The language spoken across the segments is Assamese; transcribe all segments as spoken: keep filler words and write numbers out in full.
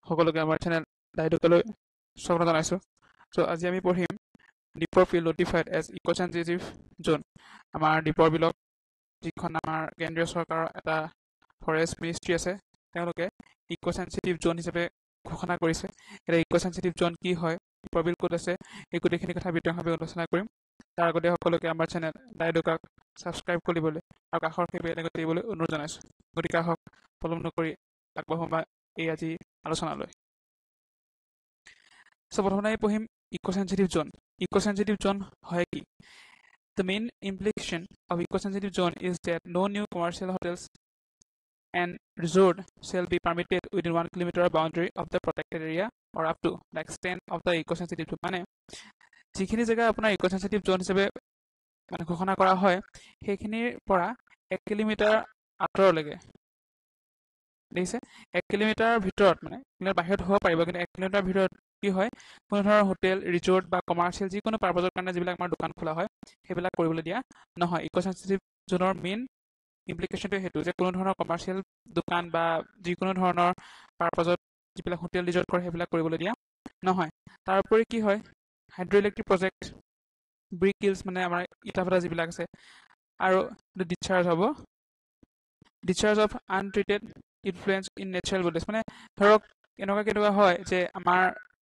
সকলোকে আমাৰ চেনেল দায়িত্বলৈ স্বাগত জনাইছোঁ। চ' আজি আমি পঢ়িম Deepor Beel notified as eco' sensitive zone. আমাৰ দীপৰ বিলক যিখন আমাৰ কেন্দ্ৰীয় চৰকাৰৰ এটা ফৰেষ্ট মিনিষ্ট্ৰী আছে, তেওঁলোকে ইক' চেনচিটিভ জোন হিচাপে ঘোষণা কৰিছে। এতিয়া ইক' চেনচিটিভ জোন কি হয়, দীপৰ বিল ক'ত আছে, এই গোটেইখিনি কথা বিতংভাৱে আলোচনা কৰিম। তাৰ আগতে সকলোকে আমাৰ চেনেল দায়িত্বক ছাবস্ক্ৰাইব কৰিবলৈ আৰু কাষৰ সেই বেল আইকনটো টিপিবলৈ অনুৰোধ জনাইছোঁ। গতিকে আহক পলম নকৰি আগবাঢ়ো বা এই আজি আলোচনালৈ। চ' প্ৰথমতে আমি পঢ়িম ইক' চেনচিটিভ জোন। ইক' চেনচিটিভ জোন হয় কি? The main implication of eco-sensitive zone is that no new commercial hotels and resort shall be permitted within one kilometer boundary of the protected area or up to the extent of the eco-sensitive zone. মানে যিখিনি জেগা আপোনাৰ ইক' জোন হিচাপে মানে ঘোষণা কৰা হয়, সেইখিনিৰ পৰা এক কিলোমিটাৰ আঁতৰলৈকে, দেখিছে, এক কিলোমিটাৰৰ ভিতৰত, মানে বাহিৰত হ'ব পাৰিব, কিন্তু এক কিলোমিটাৰ ভিতৰত কি হয়, কোনো ধৰণৰ হোটেল, ৰিজৰ্ট বা কমাৰ্চিয়েল যিকোনো পাৰ্পজৰ কাৰণে যিবিলাক আমাৰ দোকান খোলা হয়, সেইবিলাক কৰিবলৈ দিয়া নহয়। ইক' চেনচিটিভ জোনৰ মেইন ইমপ্লিকেশ্যনটো সেইটো যে কোনো ধৰণৰ কমাৰ্চিয়েল দোকান বা যিকোনো ধৰণৰ পাৰ্পজত যিবিলাক হোটেল ৰিজৰ্ট কৰে সেইবিলাক কৰিবলৈ দিয়া নহয়। তাৰ উপৰি কি হয়, hydro' electric project, brick kilns মানে আমাৰ ইটা ভাটা যিবিলাক আছে, আৰু ডিচাৰ্জ হ'ব discharge of untreated influence in natural bodies. মানে ধৰক এনেকুৱা কেনেকুৱা হয় যে আমাৰ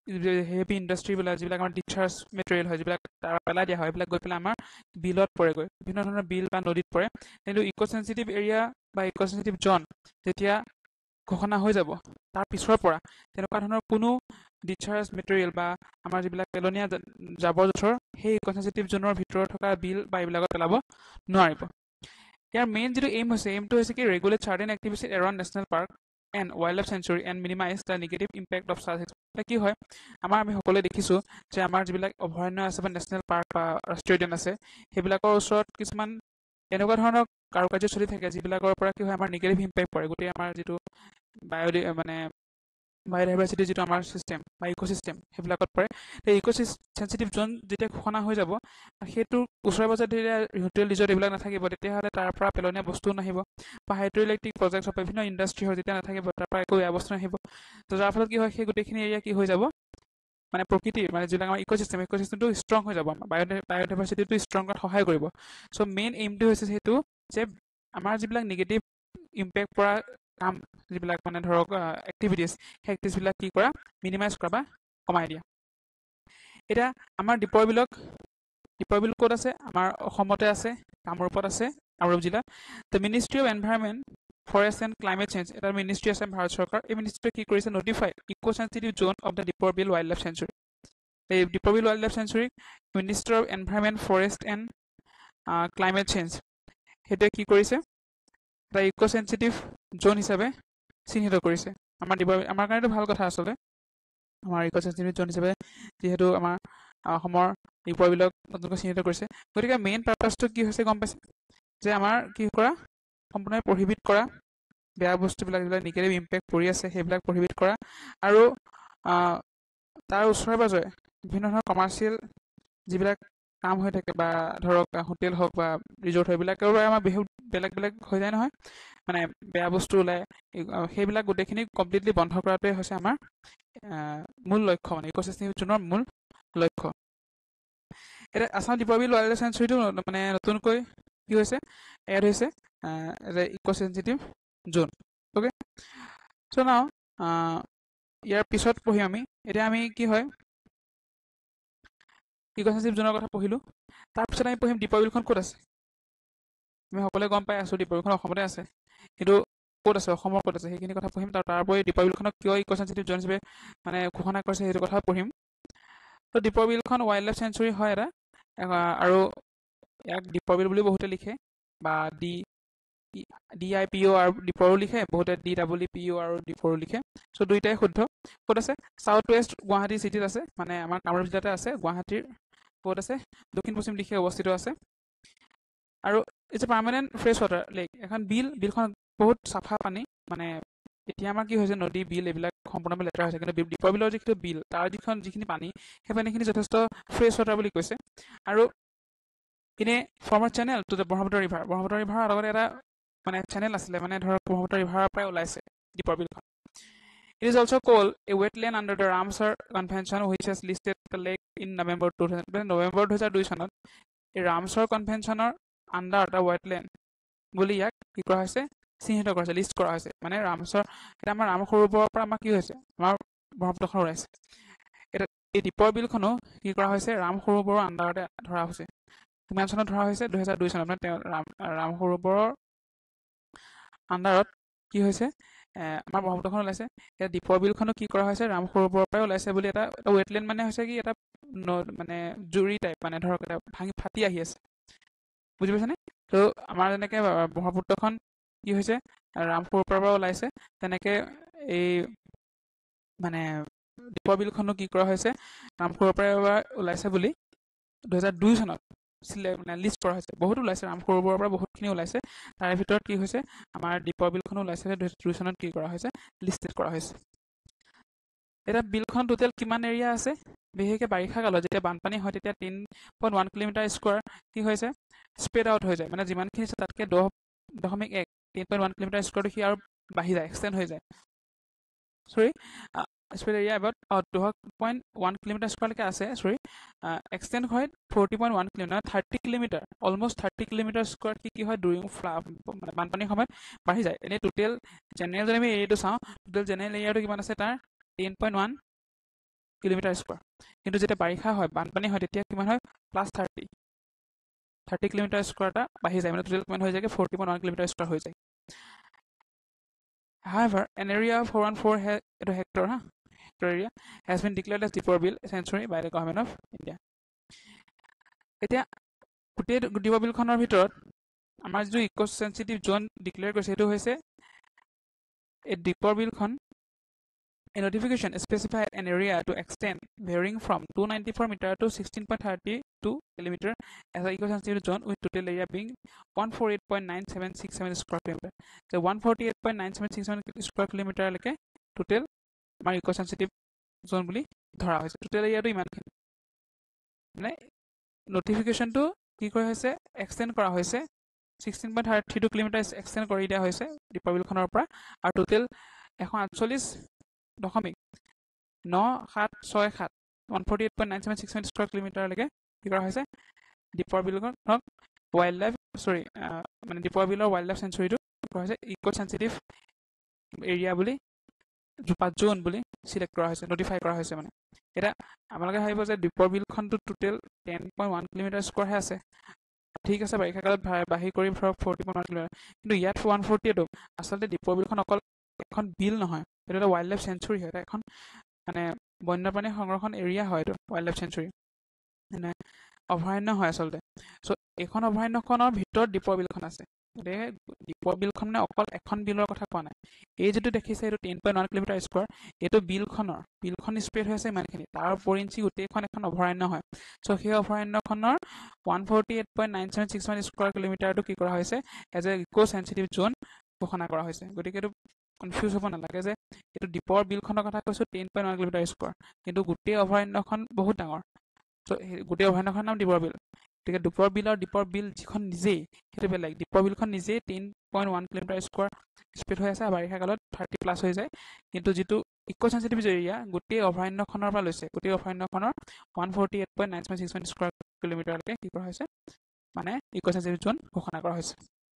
হেভি ইণ্ডাষ্ট্ৰীবিলাক যিবিলাক আমাৰ ডিচাৰ্জ মেটেৰিয়েল হয়, যিবিলাক তাৰ পেলাই দিয়া হয়, সেইবিলাক গৈ পেলাই আমাৰ বিলত পৰেগৈ, বিভিন্ন ধৰণৰ বিল বা নদীত পৰে। কিন্তু ইক' চেনচিটিভ এৰিয়া বা ইক' চেনচিটিভ জোন যেতিয়া ঘোষণা হৈ যাব, তাৰ পিছৰ পৰা তেনেকুৱা ধৰণৰ কোনো ডিচাৰ্জ মেটেৰিয়েল বা আমাৰ যিবিলাক পেলনীয়া জাবৰ জোঁথৰ সেই ইক' চেনচিটিভ জোনৰ ভিতৰত থকা বিল বা এইবিলাকত পেলাব নোৱাৰিব। ইয়াৰ মেইন যিটো এইম হৈছে, এইমটো হৈছে কি, regulate certain activities around national park and wildlife sanctuary and minimize the negative impact of charge. কি হয়, আমাৰ আমি সকলোৱে দেখিছোঁ যে আমাৰ যিবিলাক অভয়াৰণ্য আছে বা নেশ্যনেল পাৰ্ক বা ৰাষ্ট্ৰীয় উদ্যান আছে, সেইবিলাকৰ ওচৰত কিছুমান এনেকুৱা ধৰণৰ কাৰুকাৰ্য চলি থাকে যিবিলাকৰ পৰা কি হয়, আমাৰ নিগেটিভ ইম্পেক্ট পৰে গোটেই আমাৰ যিটো বায়'ডি মানে বায়'ডাইভাৰ্চিটি যিটো আমাৰ ছিষ্টেম বা ইক' ছিষ্টেম সেইবিলাকত পৰে। সেই ইক' চেনচিটিভ জোন যেতিয়া ঘোষণা হৈ যাব, সেইটোৰ ওচৰে পাজৰে যেতিয়া হোটেল ৰিজৰ্ট এইবিলাক নাথাকিব, তেতিয়াহ'লে তাৰ পৰা পেলনীয়া বস্তুও নাহিব, বা হাইড্ৰ' ইলেক্ট্ৰিক প্ৰজেক্ট হওক, বিভিন্ন ইণ্ডাষ্ট্ৰী হয়, যেতিয়া নাথাকিব, তাৰ পৰা একো বেয়া বস্তু নাহিব। তো যাৰ ফলত কি হয়, সেই গোটেইখিনি এৰিয়া কি হৈ যাব, মানে প্ৰকৃতিৰ মানে যিবিলাক আমাৰ ইক' চিষ্টেম, ইক' চিষ্টেমটো ষ্ট্ৰং হৈ যাব, আমাৰ বায়' বায়'ডাইভাৰ্চিটিটো ষ্ট্ৰং কৰাত সহায় কৰিব। চ' মেইন এইমটো হৈছে সেইটো যে আমাৰ যিবিলাক নিগেটিভ ইম্পেক্ট পৰা কাম, যিবিলাক মানে ধৰক এক্টিভিটিজ, সেই এক্টিভিটিছবিলাক কি কৰা, মিনিমাইজ কৰা বা কমাই দিয়া। এতিয়া আমাৰ দীপৰ বিলক দীপৰ বিল ক'ত আছে? আমাৰ অসমতে আছে, কামৰূপত আছে, কামৰূপ জিলাত। The ministry of environment, forest and climate change, এটা মিনিষ্ট্ৰী আছে ভাৰত চৰকাৰ। এই মিনিষ্ট্ৰীয়ে কি কৰিছে, notified eco' sensitive zone of the Deepor Beel wildlife sanctuary. এই দীপৰ বিল ৱাইল্ড লাইফ চেঞ্চুৰীক ministry of environment, forest and climate change সেইটোৱে কি কৰিছে, এটা ইক' চেনচিটিভ জোন হিচাপে চিহ্নিত কৰিছে। আমাৰ দীপৰ আমাৰ কাৰণেতো ভাল কথা আচলতে, আমাৰ ইক' চেনচিটিভ জোন হিচাপে যিহেতু আমাৰ অসমৰ দীপৰ বিলক নতুনকৈ চিহ্নিত কৰিছে। গতিকে মেইন পাৰ্পাছটো কি হৈছে গম পাইছে, যে আমাৰ কি কৰা, সম্পূৰ্ণ প্ৰহিবিট কৰা, বেয়া বস্তুবিলাক যিবিলাক নিগেটিভ ইম্পেক্ট পৰি আছে সেইবিলাক প্ৰহিবিট কৰা, আৰু তাৰ ওচৰে পাজৰে বিভিন্ন ধৰণৰ কমাৰ্চিয়েল যিবিলাক কাম হৈ থাকে, বা ধৰক হোটেল হওক বা ৰিজৰ্ট হয়, এইবিলাকৰ পৰা আমাৰ বহুত বেলেগ বেলেগ হৈ যায় নহয়, মানে বেয়া বস্তু ওলায়, সেইবিলাক গোটেইখিনি কমপ্লিটলি বন্ধ কৰাটোৱে হৈছে আমাৰ মূল লক্ষ্য, মানে ইক' চেনচিটিভ জোনৰ মূল লক্ষ্য। এতিয়া আছাম দীপৰ বিল ৱাইল্ড লাইফ চেঞ্চুৰীটো মানে নতুনকৈ কি হৈছে, এড হৈছে ইক' চেনচিটিভ জোন। অ'কে, চ' নাও ইয়াৰ পিছত পঢ়িম আমি। এতিয়া আমি কি হয়, ইক' চেনচিটিভ জোনৰ কথা পঢ়িলোঁ, তাৰপিছত আমি পঢ়িম দীপৰ বিলখন ক'ত আছে। আমি সকলোৱে গম পাই আছোঁ দীপৰ বিলখন অসমতে আছে, কিন্তু ক'ত আছে, অসমৰ ক'ত আছে, সেইখিনি কথা পঢ়িম। তাৰ তাৰ উপৰি দীপৰ বিলখনক কিয় ইক' চেনচিটিভ জোন হিচাপে মানে ঘোষণা কৰিছে সেইটো কথা পঢ়িম। তো দীপৰ বিলখন ৱাইল্ড লাইফ চেঞ্চুৰী হয় এটা, আৰু ইয়াক দীপৰ বিল বুলি বহুতে লিখে, বা D D I P O' আৰু দীপৰো লিখে, বহুতে D double E P O' আৰু দীপৰো লিখে। চ' দুইটাই শুদ্ধ। ক'ত আছে, চাউথ ৱেষ্ট গুৱাহাটী চিটিত আছে, মানে আমাৰ কামৰূপ জিলাতে আছে, গুৱাহাটীৰ ক'ত আছে, দক্ষিণ পশ্চিম দিশে অৱস্থিত আছে। আৰু it's a permanent fresh water lake, এখন বিল, বিলখন বহুত চাফা পানী, মানে এতিয়া আমাৰ কি হৈছে, নদী বিল এইবিলাক সম্পূৰ্ণভাৱে লেতেৰা হৈছে, কিন্তু দীপৰ বিলৰ যিটো বিল, তাৰ যিখন যিখিনি পানী, সেই পানীখিনি যথেষ্ট ফ্ৰেছ ৱাটাৰ বুলি কৈছে। আৰু ইনে former channel to the Brahmaputra river, Brahmaputra ৰিভাৰৰ লগতে এটা মানে চেনেল আছিলে, মানে ধৰক ব্ৰহ্মপুত্ৰ ৰিভাৰৰ পৰাই ওলাইছে দীপৰ বিলখন। It is also called a wetland under the Ramsar Convention, which has listed the lake in November two thousand. November two thousand two চনত এই ৰামছাৰ কনভেনশ্যনৰ আণ্ডাৰ এটা ৱেটলেণ্ড বুলি ইয়াক কি কৰা হৈছে চিহ্নিত কৰা হৈছে লিষ্ট কৰা হৈছে মানে ৰামছাৰ এটা আমাৰ ৰাম সৰোবৰৰ পৰা আমাৰ কি হৈছে আমাৰ ব্ৰহ্মপুত্ৰখন ওলাইছে এটা এই দ্বীপৰ বিলখনো কি কৰা হৈছে ৰাম সৰোবৰৰ আণ্ডাৰতে ধৰা হৈছে কিমান চনত ধৰা হৈছে দুই হাজাৰ দুই চনত মানে তেওঁ ৰাম ৰাম সৰোবৰৰ আণ্ডাৰত কি হৈছে আমাৰ ব্ৰহ্মপুত্ৰখন ওলাইছে এই দ্বীপৰ বিলখনো কি কৰা হৈছে ৰাম সৰোবৰৰ পৰা ওলাইছে বুলি এটা এটা ৱেটলেণ্ড মানে হৈছে কি এটা মানে জুৰি টাইপ মানে ধৰক এটা ভাঙি ফাটি আহি আছে বুজি পাইছেনে তো আমাৰ যেনেকৈ ব্ৰহ্মপুত্ৰখন কি হৈছে ৰাম সৰোবৰৰ পৰা ওলাইছে তেনেকৈ এই মানে দ্বীপৰ বিলখনো কি কৰা হৈছে ৰাম সৰোবৰৰ পৰা ওলাইছে বুলি দুই হাজাৰ দুই চনত মানে লিষ্ট কৰা হৈছে বহুত ওলাইছে ৰাম সৰোবৰৰ পৰা বহুতখিনি ওলাইছে তাৰে ভিতৰত কি হৈছে আমাৰ দ্বীপৰ বিলখনো ওলাইছে দুই হাজাৰ দুই চনত কি কৰা হৈছে লিষ্টেড কৰা হৈছে এটা বিলখন টোটেল কিমান এৰিয়া আছে বিশেষকৈ বাৰিষা কালত যেতিয়া বানপানী হয় তেতিয়া তিন পইণ্ট ওৱান কিলোমিটাৰ স্কোৱাৰ কি হৈছে স্প্ৰেড আউট হৈ যায় মানে যিমানখিনি আছে তাতকৈ দহ দশমিক এক তিন পইণ্ট ওৱান কিলোমিটাৰ স্কোৱাৰটো সি আৰু বাঢ়ি যায় এক্সটেণ্ড হৈ যায় চৰি স্প্ৰেড এৰিয়া এবাউট দহ পইণ্ট ওৱান কিলোমিটাৰ স্কোৱাৰলৈকে আছে চৰি এক্সটেণ্ড হয় forty point one kilometre thirty kilometre almost thirty kilometre square কি কি হয় ডুৰিং ফ্লাড মানে বানপানীৰ সময়ত বাঢ়ি যায় এনেই টোটেল জেনেৰেল যদি আমি এৰিয়াটো চাওঁ টোটেল জেনেৰেল এৰিয়াটো কিমান আছে তাৰ ten point one kilometre square কিন্তু যেতিয়া বাৰিষা হয় বানপানী হয় তেতিয়া কিমান হয় plus thirty thirty kilometre square এটা বাঢ়ি যায় মানে টোটেল কিমান হৈ যায় forty point one kilometre square হৈ যায় However, an area of four hundred fourteen hectare, huh? hectare area has been declared as Deepor Bill sanctuary by the government of India. এতিয়া গোটেই দ্বীপৰ বিলখনৰ ভিতৰত আমাৰ যিটো ইকো সেন্সিটিভ জোন ডিক্লেয়াৰ কৰিছে সেইটো হৈছে এই দ্বীপৰ বিলখন A notification specified an area to extend varying from two hundred ninety-four meters to sixteen point three two kilometers as an eco-sensitive zone with total area being one hundred forty-eight point nine seven six seven square kilometers. So one hundred forty-eight point nine seven six seven square kilometers like total our eco-sensitive zone বুলি ধৰা হৈছে total area টো ইমানখিনি মানে notification টো কি কৰা হৈছে extend কৰা হৈছে sixteen point three two kilometers extend কৰি দিয়া হৈছে দ্বীপৰ বিলখনৰ পৰা আৰু total one hundred forty-eight দশমিক ন সাত ছয় সাত one hundred forty-eight point nine seven six seven square কিলোমিটাৰলৈকে কি কৰা হৈছে দ্বীপৰ বিলখনক ওয়াইল্ড লাইফ সৰি মানে দ্বীপৰ বিলৰ ওয়াইল্ড লাইফ সেঞ্চুৰীটো কৰা হৈছে ইকো সেন্সিটিভ এৰিয়া বুলি জোপা জোন বুলি সিলেক্ট কৰা হৈছে নটিফাই কৰা হৈছে মানে এটা আপোনালোকে ভাবিব যে দ্বীপৰ বিলখনটো total ten point one kilometre square আছে ঠিক আছে বাৰিষা কালত বাহি কৰি ধৰক forty point one কিলোমিটাৰ কিন্তু ইয়াত one hundred forty টো আচলতে দ্বীপৰ বিলখন অকল এখন বিল নহয় এটা এটা ওয়াইল্ড লাইফ সেঞ্চুৰী হয় এটা এখন মানে বন্যপ্ৰাণী সংৰক্ষণ এৰিয়া হয় এইটো ওয়াইল্ড লাইফ সেঞ্চুৰী মানে অভয়াৰণ্য হয় আচলতে সো এখন অভয়াৰণ্যখনৰ ভিতৰত দ্বীপৰ বিলখন আছে গতিকে দ্বীপৰ বিলখন মানে অকল এখন বিলৰ কথা কোৱা নাই এই যেটো দেখিছে এইটো ten point one kilometre square এইটো বিলখনৰ বিলখন স্প্ৰেড হৈ আছে ইমানখিনি তাৰ ওপৰিঞ্চি গোটেইখন এখন অভয়াৰণ্য হয় সো সেই অভয়াৰণ্যখনৰ one hundred forty-eight point nine seven six one square কিলোমিটাৰটো কি কৰা হৈছে as a eco sensitive zone ঘোষণা কৰা হৈছে গতিকে এইটো কনফিউজ হ'ব নালাগে যে এইটো দ্বীপৰ বিলখনৰ কথা কৈছো ten point one kilometre square কিন্তু গোটেই অভয়াৰণ্যখন বহুত ডাঙৰ সো গোটেই অভয়াৰণ্যখনৰ নাম দ্বীপৰ বিল গতিকে দ্বীপৰ বিল আৰু দ্বীপৰ বিল যিখন নিজেই সেইটো বেলেগ দ্বীপৰ বিলখন নিজেই ten point one kilometre square spread হৈ আছে বাৰিষা কালত thirty প্লাছ হৈ যায় কিন্তু যেটো ইকো সেন্সিটিভ এৰিয়া গোটেই অভয়াৰণ্যখনৰ পৰা লৈছে গোটেই অভয়াৰণ্যখনৰ one hundred forty-eight point nine seven six one square কিলোমিটাৰলৈকে কি কৰা হৈছে মানে ইকো সেন্সিটিভ জোন ঘোষণা কৰা হৈছে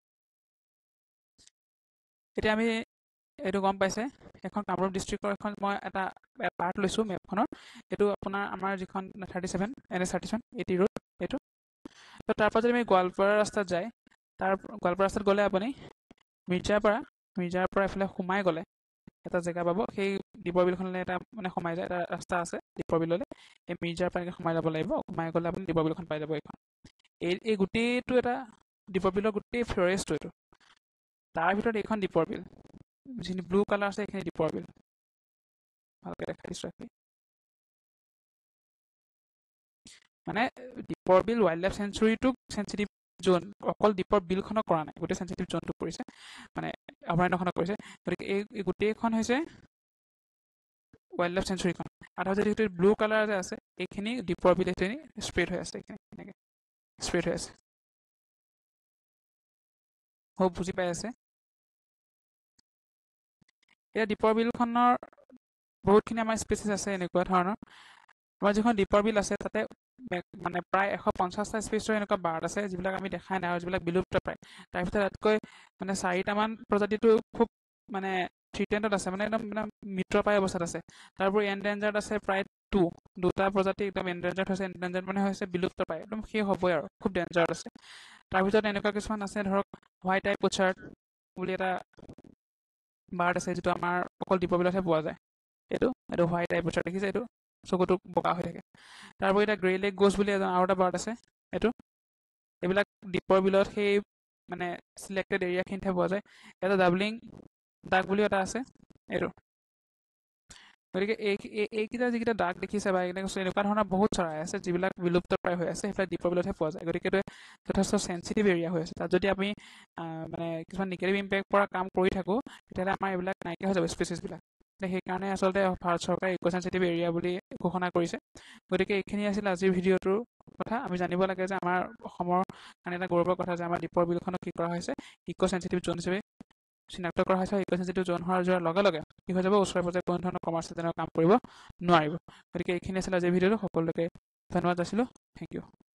এতিয়া আমি এইটো গম পাইছে এখন কামৰূপ ডিস্ট্ৰিক্টৰ এখন মই এটা পাৰ্ট লৈছো মেপখনৰ এটো আপোনাৰ আমাৰ যিখন thirty-seven N H thirty-seven eighty road এটো তো তাৰপৰা যদি আমি গোৱালপাৰা ৰাস্তাত যাই তাৰ গোৱালপাৰা ৰাস্তাত গলে আপুনি মিৰ্জাপাৰা মিৰ্জাপাৰা এফালে সোমাই গলে এটা জায়গা পাব সেই দ্বীপৰ বিলখনলৈ এটা মানে সোমাই যায় এটা ৰাস্তা আছে দ্বীপৰ বিললৈ এই মিৰ্জাপাৰা সোমাই যাব লাগিব সোমাই গলে আপুনি দ্বীপৰ বিলখন পাই যাব এইখন এই এই গোটেইটো এটা দ্বীপৰ বিলৰ গোটেই ফৰেষ্টটো এটো তাৰ ভিতৰত এইখন দ্বীপৰ বিল যিনি ব্লু কালাৰ আছে এখানে দ্বীপৰ বিল ভালকে দেখাই দিছো আপনি মানে দ্বীপৰ বিল ওয়াইল্ড লাইফ সেঞ্চুৰীটো সেনচিটিভ জোন অকল দ্বীপৰ বিলখনক কৰা নাই গোটেই সেনচিটিভ জোনটো কৰিছে মানে অভয়াৰণ্যখনক কৰিছে গতিকে এই গোটেইখন হৈছে ওয়াইল্ড লাইফ সেঞ্চুৰীখন আৰু যদি ব্লু কালাৰ যে আছে এইখিনি দ্বীপৰ বিল এখিনি স্প্ৰেড হৈ আছে এখানে স্প্ৰেড হৈ আছে খুব বুজি পাই আছে এতিয়া দ্বীপৰ বিলখনৰ বহুতখিনি আমাৰ স্পেচিছ আছে এনেকুৱা ধৰণৰ আমাৰ যিখন দ্বীপৰ বিল আছে তাতে মানে প্ৰায় এশ পঞ্চাছটা স্পেচৰ এনেকুৱা বাৰ্ড আছে যিবিলাক আমি দেখাই নাই আৰু যিবিলাক বিলুপ্ত প্ৰায় তাৰ ভিতৰত তাতকৈ মানে চাৰিটামান প্ৰজাতিটো খুব মানে থ্ৰিটেণ্ডত আছে মানে একদম মানে মৃতপ্ৰায় অৱস্থাত আছে তাৰোপৰি এনডেঞ্জাৰ্ড আছে প্ৰায় টু দুটা প্ৰজাতি একদম এনডেঞ্জাৰ্ড হৈছে এনডেঞ্জাৰ্ড মানে হৈছে বিলুপ্ত প্ৰায় একদম শেষ হ'বই আৰু খুব ডেঞ্জাৰ্ড আছে তাৰ ভিতৰত এনেকুৱা কিছুমান আছে ধৰক হোৱাইট আই পোচাৰ্ড বুলি এটা বাৰ্ড আছে যিটো আমাৰ অকল দ্বীপৰ বিলতহে পোৱা যায় এইটো এইটো হোৱাইট আই পোচাৰ্ড দেখিছে এইটো চকুটো বগা হৈ থাকে তাৰোপৰি এটা গ্ৰে লেগ গোছ বুলি এজন আৰু এটা বাৰ্ড আছে এইটো এইবিলাক দ্বীপৰ বিলত সেই মানে চিলেক্টেড এৰিয়াখিনিতহে পোৱা যায় এটা ডাবলিং ডাক বুলিও এটা আছে এইটো গতিকে এই এইকেইটা যিকেইটা ডাক দেখিছে বা এইকেইটা এনেকুৱা ধৰণৰ বহুত চৰাই আছে যিবিলাক বিলুপ্ত প্ৰায় হৈ আছে সেইবিলাক দ্বীপৰ বিলতহে পোৱা যায় গতিকে এইটো যথেষ্ট চেঞ্চিটিভ এৰিয়া হৈ আছে তাত যদি আমি মানে কিছুমান নিগেটিভ ইম্পেক্ট পৰা কাম কৰি থাকোঁ তেতিয়াহ'লে আমাৰ এইবিলাক নাইকিয়া হৈ যাব স্পেচিছবিলাক সেইকাৰণে আচলতে ভাৰত চৰকাৰে ইক' চেঞ্চিটিভ এৰিয়া বুলি ঘোষণা কৰিছে গতিকে এইখিনি আছিল আজিৰ ভিডিঅ'টোৰ কথা আমি জানিব লাগে যে আমাৰ অসমৰ কাৰণে এটা গৌৰৱৰ কথা যে আমাৰ দ্বীপৰ বিলখনক কি কৰা হৈছে ইক' চেঞ্চিটিভ জ'ন হিচাপে চিনাক্ত কৰা হৈছে ইক' চেঞ্চিটিভ জ'ন হোৱাৰ যোৱাৰ লগে লগে কি হৈ যাব ওচৰে পাজৰে কোনো ধৰণৰ কমাৰ্চিয়েল তেনেকুৱা কাম কৰিব নোৱাৰিব গতিকে এইখিনি আছিল আজিৰ ভিডিঅ'টো সকলোকে ধন্যবাদ যাচিলোঁ থেংক ইউ